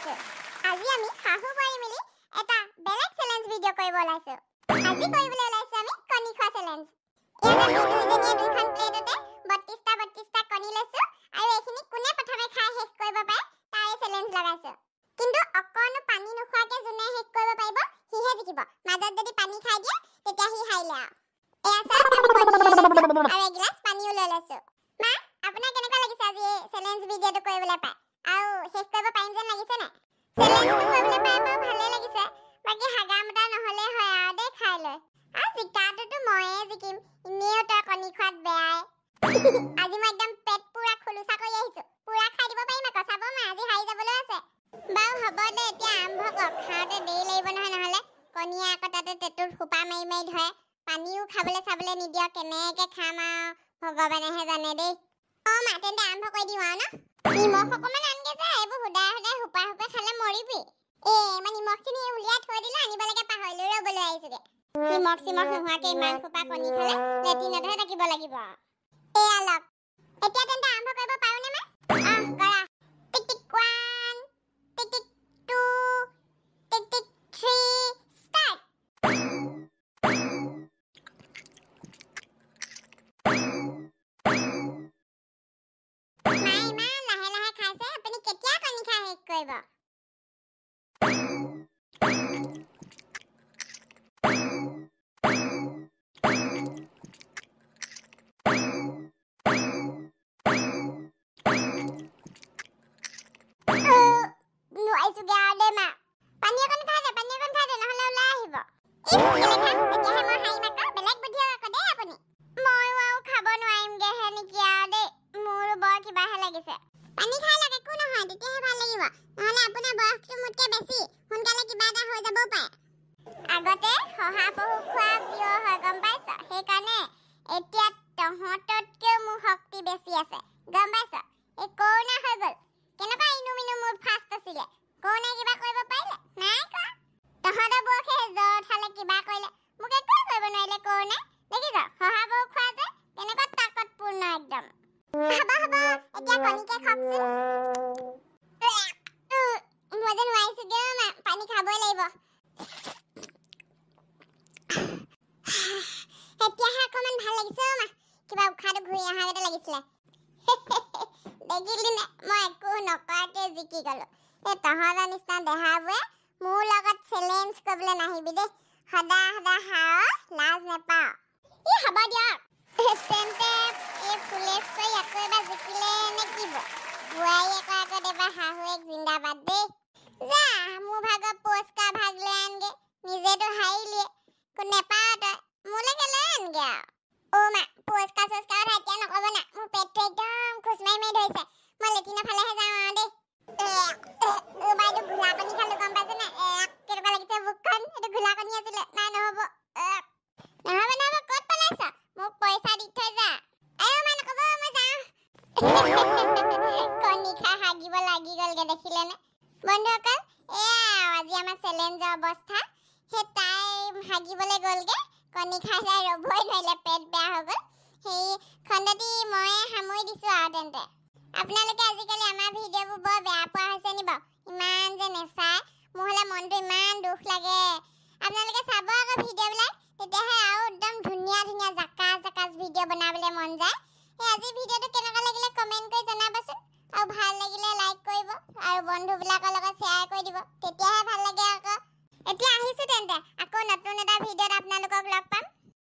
ওলাইছো। আজি আমি হাহু বাৰি মিলি এটা বেলেগ চ্যালেঞ্জ ভিডিও কৰিব ওলাইছো। আজি কৰিবলৈ ওলাইছো আমি কণী খোৱা চ্যালেঞ্জ। ইয়াত আমি দুজনীয়ে দুখন প্লেটতে 32টা কণী লৈছো আৰু এইখিনি কোনে প্ৰথমে খাই শেষ কৰিব পাৰে তাৰে চ্যালেঞ্জ লগাইছো। কিন্তু অকণো পানী নোখোৱাকে যোনে শেষ কৰিব পাৰিব সিহে জিকিব। মাজত যদি পানী খাই দিয়ে তেতিয়া সি হাৰিলে। এয়া চাওক আমি কণী আৰু এগিলাস পানীও লৈ লৈছো। মা আপোনাৰ কেনেকুৱা লাগিছে আজি এই চ্যালেঞ্জ ভিডিওটো কৰিবলৈ পাই? আৰু শেষ কৰিব পাৰিম যেন লাগিছে নে? চ্যালেঞ্জটো কৰিবলৈ পাই বাৰু ভালে লাগিছে। বাকি হাগামতা নহলে হয় আৰু দে খাই লৈ। আৰু জিকাটোতো ময়ে জিকিম। এনেও তই কণী খোৱাত বেয়াই। আজি মই একদম পেট পুৰা খুলুচা কৰি আহিছো। পুৰা খাই দিব পাৰিম আকৌ। চাব মা আজি হাৰি যাবলৈ আছে। বাৰু হ'ব দে এতিয়া আৰম্ভ কৰ। খাওঁতে দেৰি লাগিব নহয় নহলে। কণীয়ে আকৌ তাতে টেটুত সোপা মাৰি মাৰি ধৰে। পানীও খাবলৈ চাবলৈ নিদিয়। কেনেকে খাম আৰু ভগৱানেহে জানে দেই। মা তেন্তে আৰম্ভ কৰি দিওঁ আৰু ন? নিমখ অকমান আনগে যা। এইবোৰ সুদাই সুদাই সোপা সোপা খালে মৰিবি। মই নিমখখিনি উলিয়াই থৈ দিলো আনিবলৈকে পাহৰিলো ৰ'বলৈ আহিছোগে। নিমখ চিমখ নোহোৱাকে ইমান সোপা কণী খালে লেট্ৰিনতহে থাকিব লাগিব। এয়া লওক। এতিয়া তেন্তে আৰম্ভ কৰিব পাৰোনে মা? কৰা। Tick tick 1 tick tick 2 tick tick 3 start. ইমান লাহে লাহে খাইছে। আপুনি কেতিয়া কণী খাই শেষ কৰিব? নোৱাৰিছোগে আৰু দে মা। পানী অকণ খাই দে নহলে ওলাই আহিব। তেতিয়াহে মই হাৰিম আকৌ। বেলেগ বুদ্ধি আকৌ দেই আপুনি। ময়ো আৰু খাব নোৱাৰিমগেহে নেকি আৰু দেই। মোৰো বৰ কিবাহে লাগিছে। পানী খাই লওক একো নহয় তেতিয়াহে ভাল লাগিব। নহলে আপোনাৰ বয়সটো মোতকে বেছি। সোনকালে কিবা এটা হৈ যাবও পাৰে। আগতে শহাপহু খোৱা জিঅ হয় গম পাইছ? সেইকাৰণে এতিয়া তহঁততকেও মোৰ শক্তি বেছি আছে গম পাইছ? এই কৰোণা হৈ গ'ল। কেনেকুৱা ইনু মিনু মোৰ ফাষ্ট আছিলে। কৰোণাই কিবা কৰিব পাৰিলে? নাই কৰা। তহঁতৰ বয়সে জ্বৰ উঠালে কিবা কৰিলে। মোক একো কৰিব নোৱাৰিলে কৰোণাই। দেখিছ শহাপহু খোৱা যে কেনেকুৱা তাকতপূৰ্ণ একদম। হ'ব এতিয়া কণীকে খাওকচোন। মই যে নোৱাৰিছোগে মা। পানী খাবই লাগিব। এতিয়াহে অকণমান ভাল লাগিছে মা। কিবা উশাহটো ঘূৰি অহাগতে লাগিছিলে। দেখিলি নে মই একো নকৰাকে জিকি গলো। তহঁতৰ নিচিনা দেহাবোৰে মোৰ লগত চেলেঞ্জ কৰিবলৈ নাহিবি দেই। সদায় হাও লাজ নেপাও। হ'ব দিয়ক। তেন্তে এই ফুলেশ্বৰী আকৌ এবাৰ জিকিলে নে কিব? বোৱাৰীয়েকৰ আগত এবাৰ শাহুৱেক জিন্দাবাদ দেই। যা মোৰ ভাগৰ পুৰস্কাৰ ভাগ লৈ আনগে। নিজেতো হাৰিলিয়ে। নেপাও তই মোলৈকে লৈ আনগে আৰু। মা পুৰস্কাৰ চুৰস্কাৰৰ কথা এতিয়া নকব না। মোৰ পেটটো একদম খোচ মাৰি মাৰি ধৰিছে। মই লেট্ৰিনৰ ফালেহে যাওঁ আৰু দেই। বাইদেউ ঘোলা কণী খালো গম পাইছে নে? কেনেকুৱা লাগিছে বুকখন? এইটো ঘোলা কণী আছিলে। নাই নহব ক'ত পলাইছ? মোক পইচা দি থৈ যা। মা নকব মই যাওঁ। কণী খাই হাগিব লাগি গলগে দেখিলে নে? বন্ধুসকল আজি আমাৰ চেলেঞ্জৰ অৱস্থা। সেই তাই হাগিবলৈ গলগে। কণী খাই ৰবই নোৱাৰিলে। পেট বেয়া হৈ গল। সেই খণ্ডটি মই সামৰি দিছো আৰু তেন্তে। আপোনালোকে আজিকালি আমাৰ ভিডিঅ'বোৰ বৰ বেয়া পোৱা হৈছে নি বাৰু? ইমান যে নেচায়। মোৰ হলে মনটো ইমান দুখ লাগে। আপোনালোকে চাব আকৌ ভিডিঅ'বিলাক। তেতিয়াহে আৰু একদম ধুনীয়া ধুনীয়া জাকাজ ভিডিঅ' বনাবলৈ মন যায়। আজি ভিডিঅ'টো কেনেকুৱা লাগিলে কমেণ্ট কৰি জনাবচোন। আৰু ভাল লাগিলে লাইক কৰিব আৰু বন্ধুবিলাকৰ লগত শ্বেয়াৰ কৰি দিব। তেতিয়াহে ভাল লাগে আকৌ। এতিয়া আহিছো তেন্তে। আকৌ নতুন এটা ভিডিঅ'ত আপোনালোকক লগ পাম।